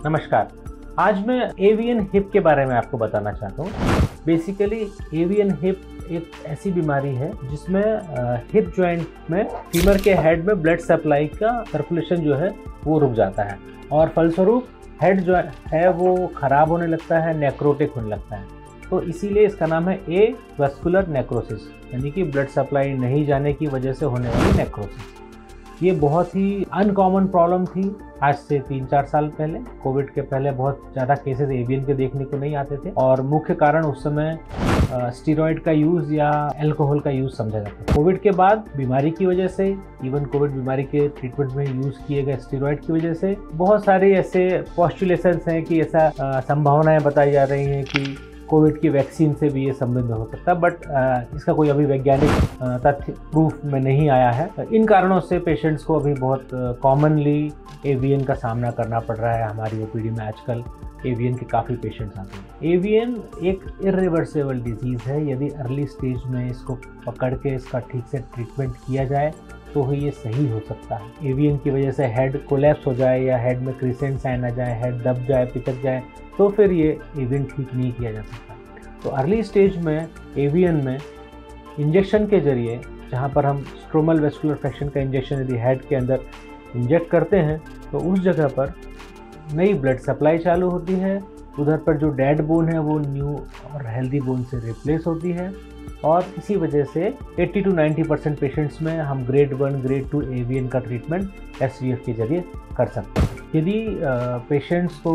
नमस्कार। आज मैं एवियन हिप के बारे में आपको बताना चाहता हूँ। बेसिकली एवियन हिप एक ऐसी बीमारी है जिसमें हिप जॉइंट में फीमर के हेड में ब्लड सप्लाई का सर्कुलेशन जो है वो रुक जाता है और फलस्वरूप हेड जो है वो खराब होने लगता है, नेक्रोटिक होने लगता है। तो इसीलिए इसका नाम है एवास्कुलर नेक्रोसिस, यानी कि ब्लड सप्लाई नहीं जाने की वजह से होने वाली नेक्रोसिस। ये बहुत ही अनकॉमन प्रॉब्लम थी आज से 3-4 साल पहले। कोविड के पहले बहुत ज़्यादा केसेस एवियन के देखने को नहीं आते थे और मुख्य कारण उस समय स्टीरॉयड का यूज़ या अल्कोहल का यूज़ समझा जाता था। कोविड के बाद बीमारी की वजह से, इवन कोविड बीमारी के ट्रीटमेंट में यूज़ किए गए स्टीरॉयड की वजह से बहुत सारे ऐसे पोस्टुलेशंस हैं कि ऐसा संभावनाएं बताई जा रही हैं कि कोविड की वैक्सीन से भी ये संबंध हो सकता है, बट इसका कोई अभी वैज्ञानिक तथ्य प्रूफ में नहीं आया है। इन कारणों से पेशेंट्स को अभी बहुत कॉमनली एवियन का सामना करना पड़ रहा है। हमारी ओपीडी में आजकल एवियन के काफ़ी पेशेंट्स आते हैं। एवियन एक इरिवर्सिबल डिजीज़ है। यदि अर्ली स्टेज में इसको पकड़ के इसका ठीक से ट्रीटमेंट किया जाए तो ये सही हो सकता है। एवियन की वजह से हेड कोलैप्स हो जाए या हेड में क्रिसेंट साइन आ जाए, हेड दब जाए, पिचक जाए, तो फिर ये एवियन ठीक नहीं किया जा सकता। तो अर्ली स्टेज में एवियन में इंजेक्शन के जरिए, जहाँ पर हम स्ट्रोमल वेस्कुलर फ्रैक्शन का इंजेक्शन यदि हेड के अंदर इंजेक्ट करते हैं तो उस जगह पर नई ब्लड सप्लाई चालू होती है। उधर पर जो डेड बोन है वो न्यू और हेल्दी बोन से रिप्लेस होती है और इसी वजह से 80 to 90% पेशेंट्स में हम ग्रेड 1, ग्रेड 2 एवियन का ट्रीटमेंट एसवीएफ के जरिए कर सकते हैं। यदि पेशेंट्स को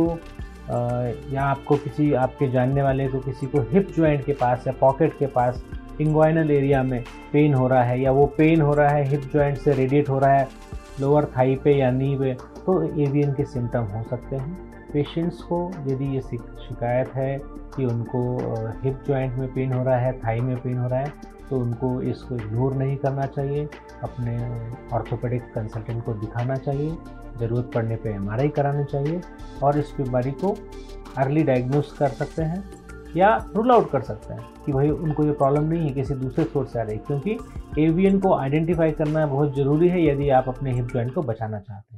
या आपको किसी आपके जानने वाले को किसी को हिप जॉइंट के पास या पॉकेट के पास इंग्वाइनल एरिया में पेन हो रहा है या वो पेन हो रहा है हिप जॉइंट से रेडिएट हो रहा है लोअर थाई पे या नी पे, तो एवियन के सिम्टम हो सकते हैं। पेशेंट्स को यदि ये शिकायत है कि उनको हिप जॉइंट में पेन हो रहा है, थाई में पेन हो रहा है, तो उनको इसको इग्नोर नहीं करना चाहिए। अपने ऑर्थोपेडिक कंसल्टेंट को दिखाना चाहिए, ज़रूरत पड़ने पे एमआरआई कराना चाहिए और इस बीमारी को अर्ली डायग्नोस कर सकते हैं या रूल आउट कर सकते हैं कि भाई उनको ये प्रॉब्लम नहीं है, किसी दूसरे सोर्स से आ रही है। क्योंकि एवियन को आइडेंटिफाई करना बहुत ज़रूरी है यदि आप अपने हिप जॉइंट को बचाना चाहते हैं।